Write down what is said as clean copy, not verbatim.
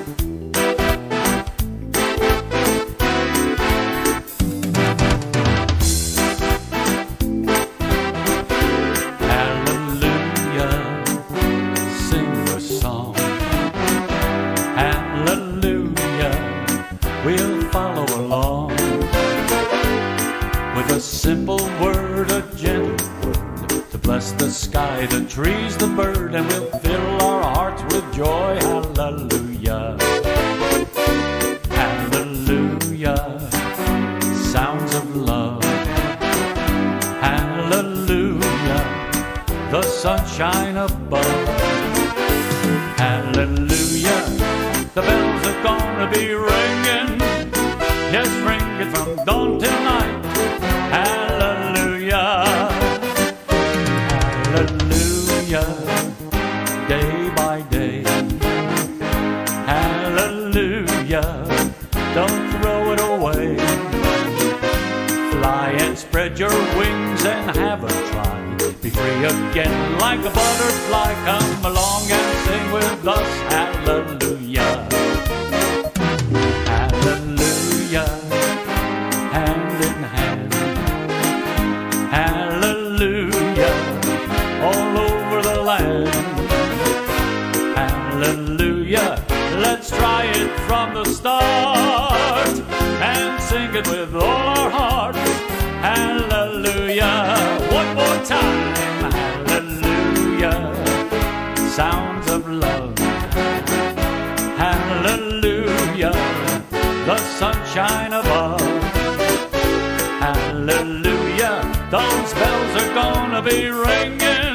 We'll follow along with a simple word, a gentle word, to bless the sky, the trees, the bird, and we'll fill our hearts with joy. Hallelujah, hallelujah, sounds of love. Hallelujah, the sunshine above. Hallelujah, the bells are gonna be ringing. Yes, ring it from dawn till night. Hallelujah, hallelujah, day by day. Hallelujah, don't throw it away. Fly and spread your wings and have a try. Be free again like a butterfly. Come along and sing with us. Hallelujah, hallelujah, hand in hand. Hallelujah, all over the land. Hallelujah, let's try it from the start and sing it with all our heart. Hallelujah, one more time. Hallelujah, sounds of love. Hallelujah, the sunshine above. Hallelujah, those bells are gonna be ringing.